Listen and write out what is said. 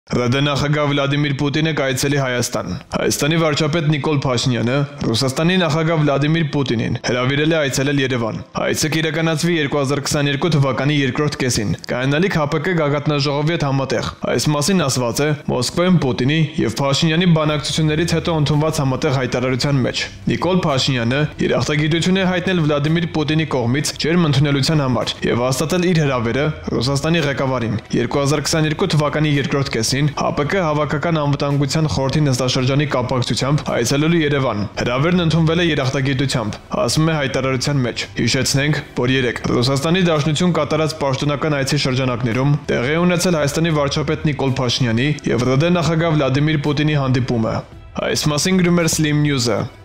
ՌԴ նախագահ Վլադիմիր Պուտինը կայցելի Հայաստան։ Հայաստանի վարչապետ Նիկոլ Փաշինյանը Ռուսաստանի նախագահ Վլադիմիր Պուտինին հրավիրել է այցելել Երևան։ Այցը կիրականացվի 2022 թվականի երկրորդ կեսին, կայանալիք ՀԱՊԿ գագաթնաժողովի հետ համատեղ։ Այս մասին ասված է Մոսկվայում Պուտինի եւ Փաշինյանի բանակցություններից հետո ընդունված համատեղ հայտարարության մեջ։ Նիկոլ Փաշինյանը իր ախտագիտություն է հայտնել Վլադիմիր Պուտինի կողմից ջերմ ընդունելության համար եւ հաստատել իր հրավերը Ռուսաստանի ղեկավարին 2022 թվականի երկրորդ կեսին ՀԱՊԿ հավաքական անվտանգության խորհրդի նստաշրջանի կապակցությամբ այցելելու Երևան։ Հրավերն ընդունվել է երախտագիտությամբ, ասում է հայտարարության մեջ։ Հիշեցնենք, որ երեկ Ռուսաստանի Դաշնություն կատարած պաշտոնական այցի շրջանակներում տեղի ունեցել Հայաստանի վարչապետ Նիկոլ Փաշինյանի եւ ՌԴ նախագահ Վլադիմիր Պուտինի հանդիպումը։ Այս մասին գրում էր Slim News-ը։